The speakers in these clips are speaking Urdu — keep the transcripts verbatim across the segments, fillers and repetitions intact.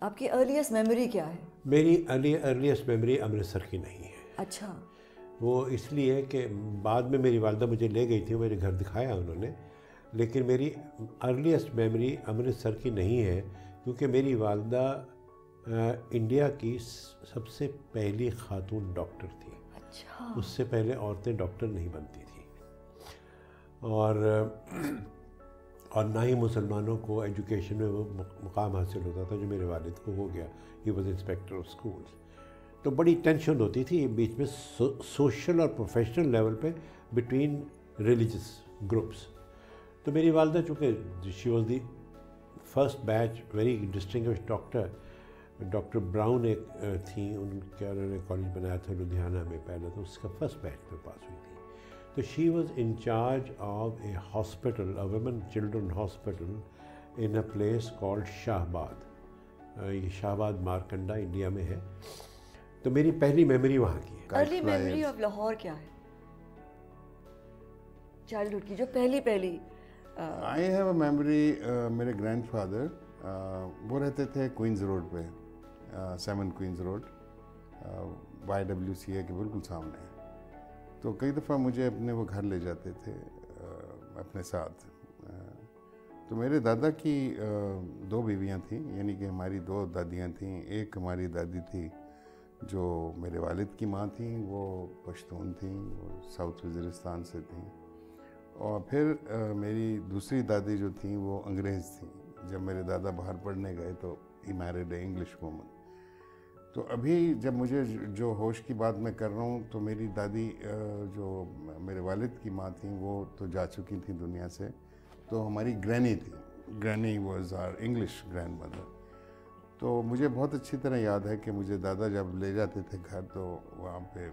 آپ کی ارلیسٹ میموری کیا ہے؟ میری ارلیسٹ میموری امرتسر کی نہیں ہے. اچھا. وہ اس لیے کہ بعد میں میری والدہ مجھے لے گئی تھی, میرے گھر دکھایا انہوں نے, لیکن میری ارلیسٹ میموری امرتسر کی نہیں ہے کیونکہ میری والدہ انڈیا کی سب سے پہلی خاتون ڈاکٹر تھی. اچھا. اس سے پہلے عورتیں ڈاکٹر نہیں بنتی تھیں, اور اور نہ ہی مسلمانوں کو ایجوکیشن میں وہ مقام حاصل ہوتا تھا جو میرے والد کو ہو گیا. He was inspector of schools. تو بڑی ٹینشن ہوتی تھی بیچ میں سوشل اور پروفیشنل لیول پہ بٹوین ریلیجس گروپس. تو میری والدہ چونکہ she was the first batch very distinguished doctor, doctor Brown ایک تھیں, ان کا انہوں نے کالج بنایا تھا لدھیانہ میں پہلے, تو اس کا فرسٹ بیچ میں پاس ہوئی تھی. تو she was in charge of a hospital, a women children hospital in a place called Shahabad. یہ شاہ آباد مارکنڈا انڈیا میں ہے. تو میری پہلی میموری وہاں کی ہے. ارلی میموری آف لاہور کیا ہے چائلڈہڈ کی, جو پہلی پہلی؟ آئی ہیو اے میموری, میرے گرینڈ فادر وہ رہتے تھے کوئنز روڈ پہ, seven Queens Road, Y W C A کے بالکل سامنے. تو کئی دفعہ مجھے اپنے وہ گھر لے جاتے تھے اپنے ساتھ. تو میرے دادا کی دو بیویاں تھیں, یعنی کہ ہماری دو دادیاں تھیں. ایک ہماری دادی تھی جو میرے والد کی ماں تھیں, وہ پشتون تھیں, وہ ساؤتھ وزیرستان سے تھیں. اور پھر میری دوسری دادی جو تھیں وہ انگریز تھیں. جب میرے دادا باہر پڑھنے گئے تو he married a English woman. تو ابھی جب مجھے جو ہوش کی بات میں کر رہا ہوں تو میری دادی جو میرے والد کی ماں تھیں وہ تو جا چکی تھیں دنیا سے. تو ہماری گرینی تھی, granny was our English grandmother. تو مجھے بہت اچھی طرح یاد ہے کہ مجھے دادا جب لے جاتے تھے گھر تو وہاں پہ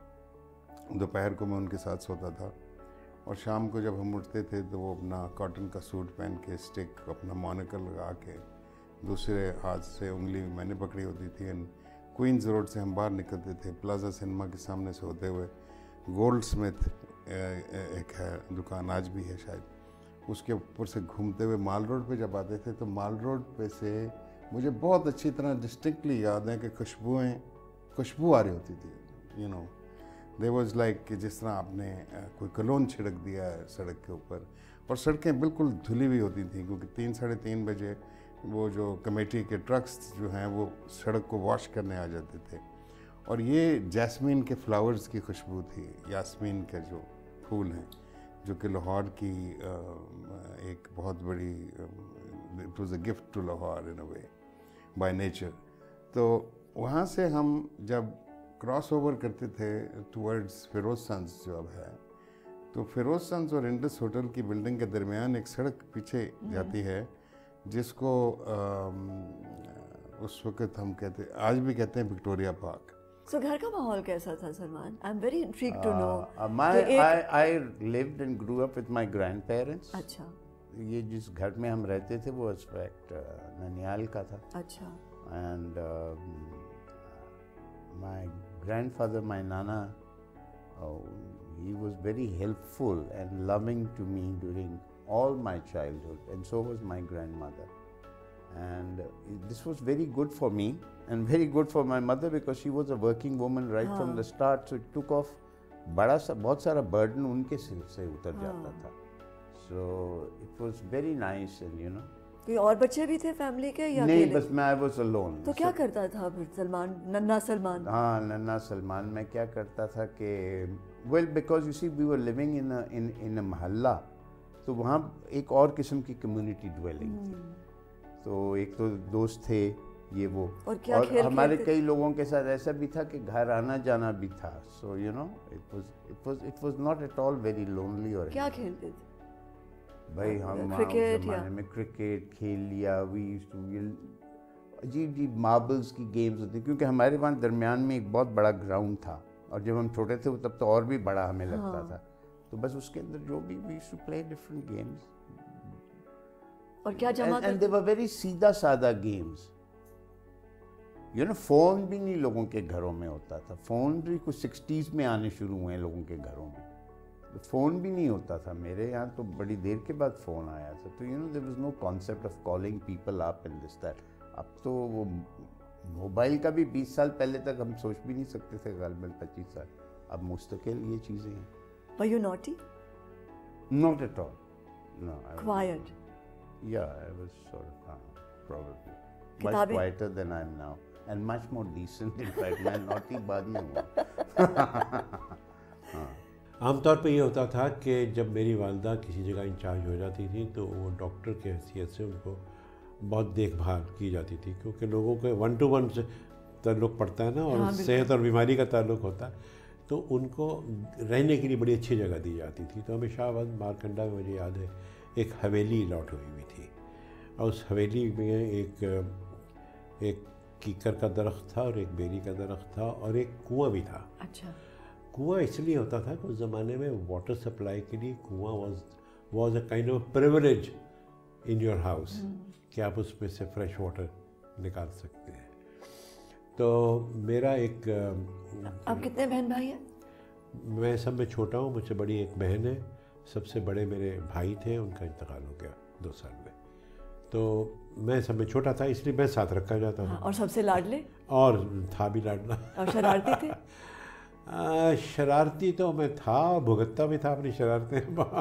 دوپہر کو میں ان کے ساتھ سوتا تھا, اور شام کو جب ہم اٹھتے تھے تو وہ اپنا کاٹن کا سوٹ پہن کے, اسٹک اپنا مونیکل لگا کے, دوسرے ہاتھ سے انگلی میں نے پکڑی ہوتی تھی. کوئنز روڈ سے ہم باہر نکلتے تھے, پلازا سنیما کے سامنے سے ہوتے ہوئے, گولڈ سمتھ ایک ہے دکان, آج بھی ہے شاید, اس کے اوپر سے گھومتے ہوئے مال روڈ پہ جب آتے تھے تو مال روڈ پہ سے مجھے بہت اچھی طرح ڈسٹنکٹلی یاد ہے کہ خوشبوئیں خوشبو آ رہی ہوتی تھی. You know they was like کہ جس طرح آپ نے کوئی کلون چھڑک دیا ہے سڑک کے اوپر. اور سڑکیں بالکل دھلی ہوئی ہوتی تھیں کیونکہ تین ساڑھے تین بجے وہ جو کمیٹی کے ٹرکس جو ہیں وہ سڑک کو واش کرنے آ جاتے تھے. اور یہ جیسمین کے فلاورز کی خوشبو تھی, یاسمین کے جو پھول ہیں, جو کہ لاہور کی ایک بہت بڑی, it was a gift to Lahore in a way by nature. تو وہاں سے ہم جب کراس اوور کرتے تھے ٹورڈز فیروز سنز جو اب ہے, تو فیروز سنز اور انڈس ہوٹل کی بلڈنگ کے درمیان ایک سڑک پیچھے جاتی ہے جس کو اس وقت ہم کہتے, آج بھی کہتے ہیں وکٹوریا پارک. سو گھر کا ماحول کیسا تھا Salman? I am very intrigued to know. I lived and grew up with my grandparents. اچھا. یہ جس گھر میں ہم رہتے تھے وہ اس وقت ننیال کا تھا. اچھا. And my grandfather, my nana, oh, he was very helpful and loving to me during all my childhood, and so was my grandmother. And uh, this was very good for me and very good for my mother because she was a working woman right Haan. from the start, so it took off bada sa bahut sara burden unke sir se utar jata tha. So it was very nice. And you know, کوئی اور بچے بھی تھے فیملی کے یا نہیں؟ بس میں آئی واز الون. تو کیا کرتا تھا پھر سلمان, ننا سلمان؟ ہاں ننا سلمان میں کیا کرتا تھا کہ well because you see we were living in in in a محلہ, تو وہاں ایک اور قسم کی کمیونٹی ڈویلنگ تھی. تو ایک تو دوست تھے یہ وہ, اور کیا اور ہمارے کئی لوگوں کے ساتھ ایسا بھی تھا کہ گھر آنا جانا بھی تھا. So you know it was it was it was not at all very lonely. اور کیا کھیلتے تھے بھائی ہم زمانے میں کرکٹ کھیل لیا, وی یوزڈ ٹو عجیب عجیب ماربلز کی گیمز ہوتی, کیونکہ ہمارے وہاں درمیان میں ایک بہت بڑا گراؤنڈ تھا, اور جب ہم چھوٹے تھے تب تو اور بھی بڑا ہمیں لگتا تھا. تو بس اس کے اندر جو بھی we used to play different games. اور کیا جمع اینڈ دے ور ویری سیدھا سادہ گیمز. یو نو فون بھی نہیں لوگوں کے گھروں میں ہوتا تھا. فون بھی کچھ سکسٹیز میں آنے شروع ہوئے ہیں لوگوں کے گھروں میں. فون بھی نہیں ہوتا تھا میرے یہاں, تو بڑی دیر کے بعد فون آیا تھا. تو you know there was no concept of calling people up and this that. اب تو وہ موبائل کا بھی بیس سال پہلے تک ہم سوچ بھی نہیں سکتے تھے، غالباً پچیس سال، اب مستقل یہ چیزیں ہیں. Were you naughty? Not at all. No. I Quiet? Was, yeah, I was sort of, uh, probably. Much کتابیں؟ quieter than I am now. And much more decent, in fact. میں naughty بعد میں ہوا. عام طور پہ یہ ہوتا تھا کہ جب میری والدہ کسی جگہ انچارج ہو جاتی تھی تو وہ ڈاکٹر کے حیثیت سے ان کو بہت دیکھ بھال کی جاتی تھی، کیونکہ لوگوں کے ون ٹو ون سے تعلق پڑتا ہے نا، اور صحت اور بیماری کا تعلق ہوتا ہے، تو ان کو رہنے کے لیے بڑی اچھی جگہ دی جاتی تھی. تو ہمیں شاہ آباد مارکنڈا میں مجھے یاد ہے ایک حویلی الاٹ ہوئی ہوئی تھی، اور اس حویلی میں ایک ایک کیکر کا درخت تھا اور ایک بیری کا درخت تھا اور ایک کنواں بھی تھا. اچھا. کنواں اس لیے ہوتا تھا کہ اس زمانے میں واٹر سپلائی کے لیے کنواں was was a kind of privilege in your house, کہ آپ اس میں سے فریش واٹر نکال سکتے ہیں. تو میرا ایک، آپ کتنے بہن بھائی ہیں؟ میں سب میں چھوٹا ہوں، مجھ سے بڑی ایک بہن ہے، سب سے بڑے میرے بھائی تھے، ان کا انتقال ہو گیا دو سال میں. تو میں سب میں چھوٹا تھا، اس لیے میں ساتھ رکھا جاتا تھا. اور سب سے لاڈلے؟ اور تھا بھی لاڈلا. اور شرارتی تھے؟ شرارتی تو میں تھا، بھگتتا بھی تھا اپنی شرارتیں.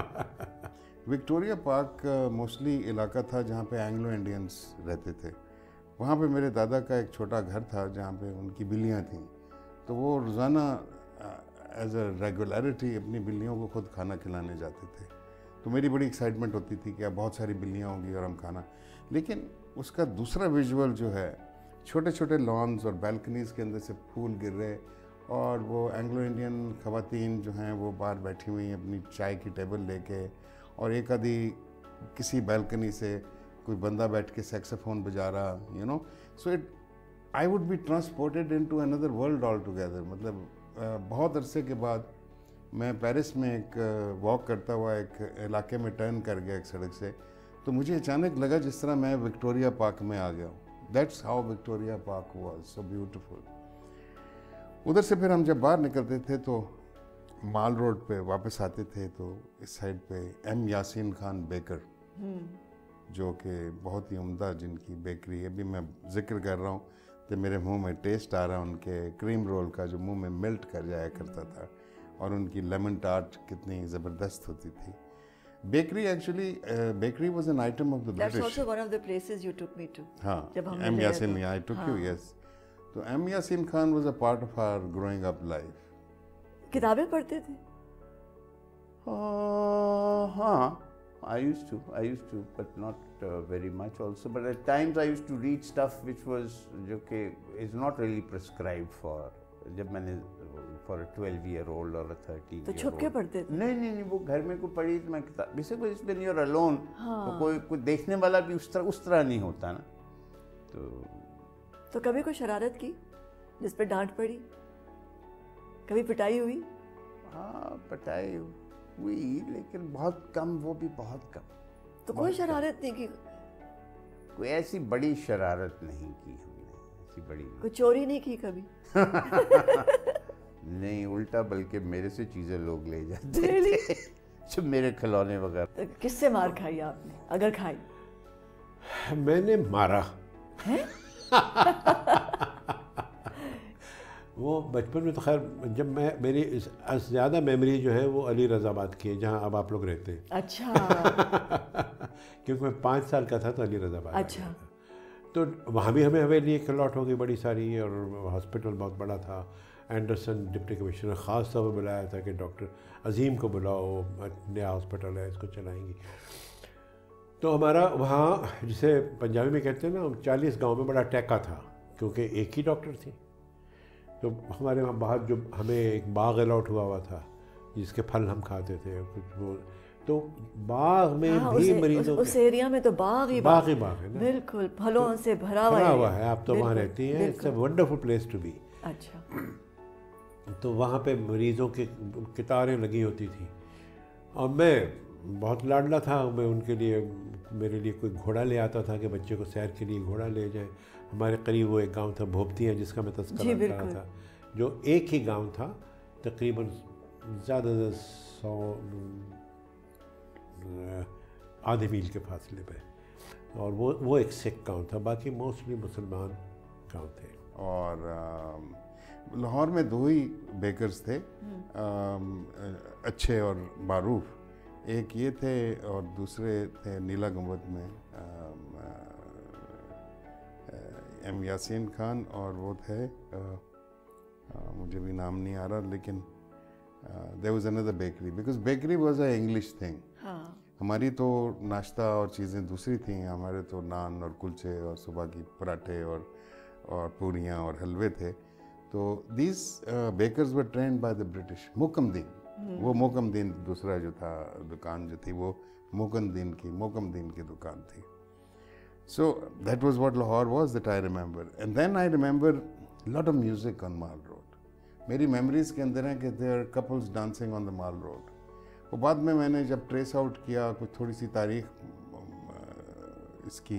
وکٹوریا پارک موسٹلی علاقہ تھا جہاں پہ اینگلو انڈینس رہتے تھے. وہاں پہ میرے دادا کا ایک چھوٹا گھر تھا جہاں پہ ان کی بلیاں تھیں، تو وہ روزانہ ایز اے ریگولیرٹی اپنی بلیوں کو خود کھانا کھلانے جاتے تھے. تو میری بڑی ایکسائٹمنٹ ہوتی تھی کہ اب بہت ساری بلیاں ہوں گی اور ہم کھانا. لیکن اس کا دوسرا ویژول جو ہے، چھوٹے چھوٹے لانز اور بیلکنیز کے اندر سے پھول گر رہے، اور وہ اینگلو انڈین خواتین جو ہیں وہ باہر بیٹھی ہوئی ہیں اپنی چائے کی ٹیبل لے کے، اور ایک آدھی کسی بیلکنی سے کوئی بندہ بیٹھ کے سیکسوفون بجا رہا، you know. So it I would be transported into another world altogether. مطلب بہت عرصے کے بعد میں پیرس میں ایک واک کرتا ہوا ایک علاقے میں ٹرن کر گیا ایک سڑک سے، تو مجھے اچانک لگا جس طرح میں وکٹوریا پارک میں آ گیا ہوں. That's how Victoria park was so beautiful. ادھر سے پھر ہم جب باہر نکلتے تھے تو مال روڈ پہ واپس آتے تھے تو اس سائڈ پہ ایم یاسین خان بیکر، جو کہ بہت ہی عمدہ جن کی بیکری ہے، ابھی میں ذکر کر رہا ہوں تو میرے منہ میں ٹیسٹ آ رہا ان کے کریم رول کا جو منہ میں میلٹ کر جایا کرتا تھا، اور ان کی لیمن ٹارٹ کتنی زبردست ہوتی تھی. Bakery actually bakery was an item of the British. That's also one of the places you took me to. ہاں، جب ہم M Yasin, I took you. Yes. تو M Yasin Khan was a part of our growing up life. کتابیں پڑھتے تھے؟ ہاں، I used to, I used to, but not uh, very much also. But at times I used to read stuff which was, جو کہ is not really prescribed for. جب میں نے for a twelve year old or a thirteen year old. تو چھپ کے پڑھتے تھے؟ نہیں نہیں نہیں، وہ گھر میں کوئی پڑھی تو میں کتاب، جیسے کوئی when you're alone تو کوئی کوئی دیکھنے والا بھی اس طرح اس طرح نہیں ہوتا نا. تو تو کبھی کوئی شرارت کی جس پہ ڈانٹ پڑی؟ کبھی پٹائی ہوئی؟ ہاں، پٹائی ہوئی لیکن بہت کم، وہ بھی بہت کم. تو کوئی شرارت نہیں کی؟ کوئی ایسی بڑی شرارت نہیں کی ہم نے، ایسی بڑی. کوئی چوری نہیں کی کبھی؟ نہیں، الٹا بلکہ میرے سے چیزیں لوگ لے جاتے تھے، جو میرے کھلونے وغیرہ. کس سے مار کھائی آپ نے اگر کھائی؟ میں نے مارا. وہ بچپن میں تو خیر، جب میں میری زیادہ میموری جو ہے وہ علی رضا آباد کی ہے جہاں اب آپ لوگ رہتے ہیں. اچھا. کیونکہ میں پانچ سال کا تھا تو علی رضا آباد. اچھا. تو وہاں بھی ہمیں حویلی ایک الاٹ ہو گئی بڑی ساری، اور ہاسپٹل بہت بڑا تھا. اینڈرسن ڈپٹی کمشنر خاص طور پہ بلایا تھا کہ ڈاکٹر عظیم کو بلاؤ، نیا ہاسپٹل ہے، اس کو چلائیں گی. تو ہمارا وہاں جسے پنجابی میں کہتے ہیں نا، چالیس گاؤں میں بڑا ٹیکا تھا، کیونکہ ایک ہی ڈاکٹر تھی. تو ہمارے وہاں باہر جو ہمیں ایک باغ الاٹ ہوا ہوا تھا جس کے پھل ہم کھاتے تھے کچھ، وہ تو باغ میں بھی مریضوں، اس ایریا میں تو باغ ہی باغ ہی باغ ہے نا، بالکل پھلوں سے بھرا ہوا ہے. آپ تو وہاں رہتی ہیں، it's a wonderful place to be. اچھا. تو وہاں پہ مریضوں کی قطاریں لگی ہوتی تھیں، اور میں بہت لاڈلا تھا. میں ان کے لیے، میرے لیے کوئی گھوڑا لے آتا تھا کہ بچے کو سیر کے لیے گھوڑا لے جائیں. ہمارے قریب وہ ایک گاؤں تھا بھوپتیاں جس کا میں تذکرہ کر رہا تھا، جو ایک ہی گاؤں تھا تقریباً زیادہ سے سو آدھے میل کے فاصلے پہ. اور وہ وہ ایک سکھ گاؤں تھا, باقی موسٹلی مسلمان گاؤں تھے. اور لاہور میں دو ہی بیکرز تھے اچھے اور معروف, ایک یہ تھے اور دوسرے تھے نیلا گنبد میں ایم یاسین خان, اور وہ تھے مجھے بھی نام نہیں آ رہا, لیکن there was another bakery because bakery was a English thing. ہماری تو ناشتہ اور چیزیں دوسری تھیں, ہمارے تو نان اور کلچے اور صبح کی پراٹھے اور اور پوریاں اور حلوے تھے. تو these bakers were trained by the British. Mokam Din, وہ موکم دین دوسرا جو تھا دکان جو تھی وہ موکم دین کی موکم دین کی دکان تھی. So that was what Lahore was that I remember. And then I remember lot of music on mall road. میری میموریز کے اندر ہیں کہ there are couples dancing on the mall road. وہ بعد میں میں نے جب ٹریس آؤٹ کیا, کچھ تھوڑی سی تاریخ اس کی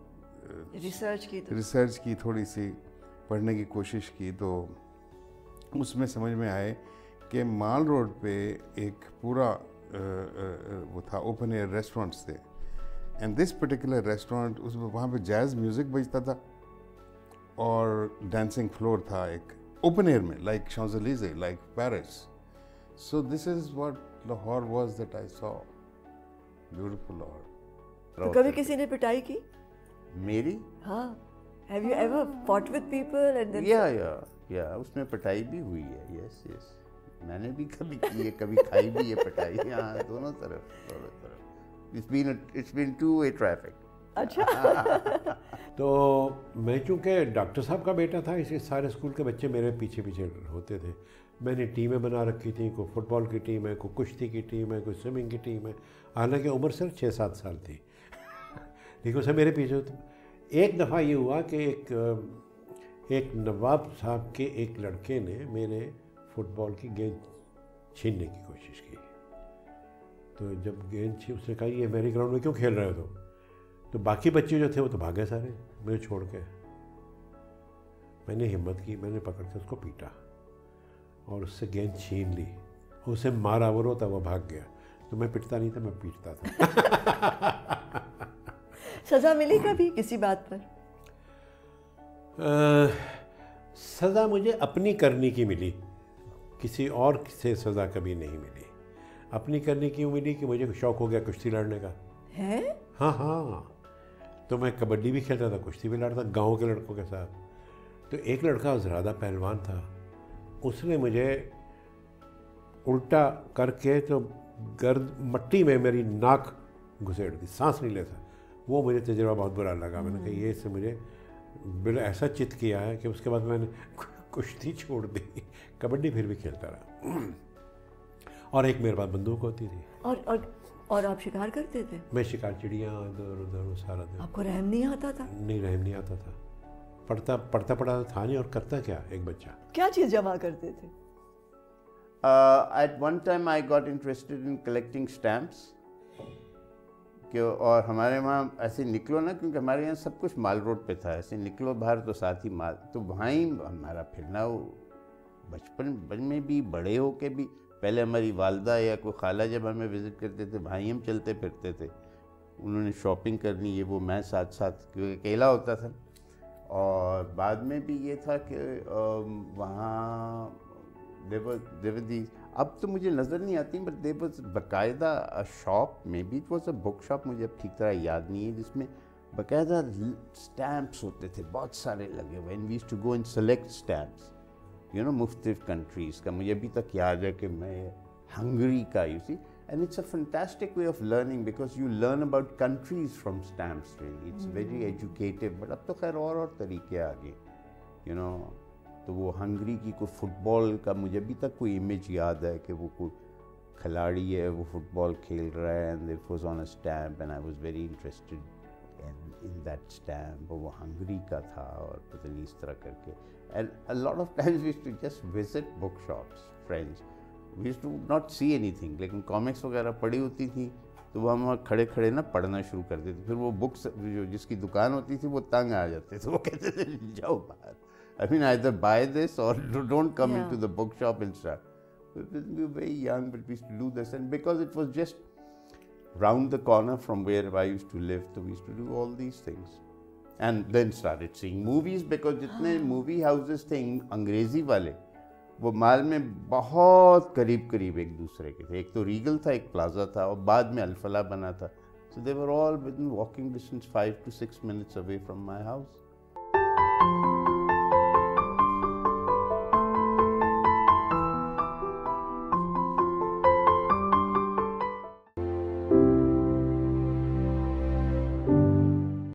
ریسرچ کی ریسرچ کی تھوڑی سی پڑھنے کی کوشش کی, تو اس میں سمجھ میں آئے کہ مال روڈ پہ ایک پورا وہ تھا, اوپن ایئر ریسٹورینٹس تھے. اینڈ دس پرٹیکولر ریسٹورینٹ, اس وہاں پہ جیز میوزک بجتا تھا اور ڈانسنگ فلور تھا ایک اوپن ایئر میں, like Champs Elysees, like Paris. So this is what Lahore was that I saw. Beautiful Lahore. تو کبھی کسی نے پٹائی کی میری؟ ہاں. Have you ever fought with people and then yeah yeah yeah اس میں پٹائی بھی ہوئی ہے. یس یس میں نے بھی کبھی کی ہے, کبھی کھائی بھی ہے پٹائی. ہاں دونوں طرف دونوں طرف. It's been a, it's been two-way traffic. اچھا. تو میں چونکہ ڈاکٹر صاحب کا بیٹا تھا, اس لیے سارے اسکول کے بچے میرے پیچھے پیچھے ہوتے تھے. میں نے ٹیمیں بنا رکھی تھیں, کوئی فٹ بال کی ٹیم ہے, کوئی کشتی کی ٹیم ہے, کوئی سوئمنگ کی ٹیم ہے. حالانکہ عمر صرف چھ سات سال تھی, لیکن اسے میرے پیچھے ہوتے. ایک دفعہ یہ ہوا کہ ایک ایک نواب صاحب کے ایک لڑکے نے میرے فٹ بال کی گیند چھیننے کی کوشش کی. تو جب گیند چھین, اس نے کہا یہ میری گراؤنڈ میں کیوں کھیل رہے ہو تم؟ تو باقی بچے جو تھے وہ تو بھاگے سارے مجھے چھوڑ کے. میں نے ہمت کی, میں نے پکڑ کے اس کو پیٹا اور اس سے گیند چھین لی, اسے مارا, وہ روتا وہ بھاگ گیا. تو میں پٹتا نہیں تھا, میں پیٹتا تھا. سزا ملی کبھی کسی بات پر؟ سزا مجھے اپنی کرنے کی ملی, کسی اور سے سزا کبھی نہیں ملی. اپنی کرنے کی ملی کہ مجھے شوق ہو گیا کشتی لڑنے کا. ہے؟ ہاں ہاں. تو میں کبڈی بھی کھیلتا تھا, کشتی بھی لڑتا گاؤں کے لڑکوں کے ساتھ. تو ایک لڑکا زیادہ پہلوان تھا, اس نے مجھے الٹا کر کے تو گرد مٹی میں میری ناک گھسیڑ دی, سانس نہیں لیتا. وہ مجھے تجربہ بہت برا لگا. میں نے کہا یہ سے مجھے بل ایسا چت کیا ہے کہ اس کے بعد میں نے کشتی چھوڑ دی, کبڈی پھر بھی کھیلتا رہا. اور ایک میرے پاس بندوق ہوتی تھی. اور اور اور آپ شکار کرتے تھے؟ میں شکار, چڑیاں ادھر ادھر سارا دن. آپ کو رحم نہیں آتا تھا؟ نہیں رحم نہیں آتا تھا. پڑھتا پڑھتا پڑھا تھا نہیں, اور کرتا کیا ایک بچہ. کیا چیز جمع کرتے تھے؟ At one time I got interested in collecting stamps. کہ اور ہمارے وہاں ایسے نکلو نا, کیونکہ ہمارے یہاں سب کچھ مال روڈ پہ تھا, ایسے نکلو باہر تو ساتھ ہی مال, تو وہاں ہی ہمارا پھرنا. وہ بچپن میں بھی بڑے ہو کے بھی, پہلے ہماری والدہ یا کوئی خالہ جب ہمیں وزٹ کرتے تھے, بھائی ہم چلتے پھرتے تھے. انہوں نے شاپنگ کرنی, یہ وہ, میں ساتھ ساتھ, کیونکہ اکیلا ہوتا تھا. اور بعد میں بھی یہ تھا کہ وہاں دیو اب تو مجھے نظر نہیں آتی, بٹ دیر واز باقاعدہ shop, maybe it was a book shop, مجھے اب ٹھیک طرح یاد نہیں ہے, جس میں باقاعدہ اسٹیمپس ہوتے تھے بہت سارے لگے ہوئے. And we used to go and select stamps, you know, مختلف کنٹریز کا. مجھے ابھی تک یاد ہے کہ میں ہنگری کا, you see, and it's a fantastic way of learning because you learn about countries from stamps. Really it's very educative. But اب تو خیر اور اور طریقے آ گئے, یو نو. تو وہ ہنگری کی کوئی فٹ بال کا مجھے ابھی تک کوئی امیج یاد ہے کہ وہ کوئی کھلاڑی ہے, وہ فٹ بال کھیل رہا ہے, and it was on a stamp, and I was very interested in that stamp. وہ ہنگری کا تھا, اور پتہ نہیں اس طرح کر کے. And a lot of times we used to just visit book shops, friends. We used to not see anything, لیکن کامکس وغیرہ پڑھی ہوتی تھی تو وہ ہم وہاں کھڑے کھڑے نا پڑھنا شروع کر دیتے. پھر وہ بکس جو جس کی دکان ہوتی تھی وہ تنگ آ جاتے تھے, وہ کہتے تھے جاؤ باہر. I mean, either buy this or don't come yeah. into the bookshop and start. We were very young, but we used to do this, and because it was just round the corner from where I used to live, so we used to do all these things. And then started seeing movies because jitne movie houses the अंग्रेजी वाले वो माल में बहुत करीब करीब एक दूसरे के थे. एक तो रीगल था, एक प्लाजा था, और बाद में अल्फला बना था. So they were all within walking distance, five to six minutes away from my house.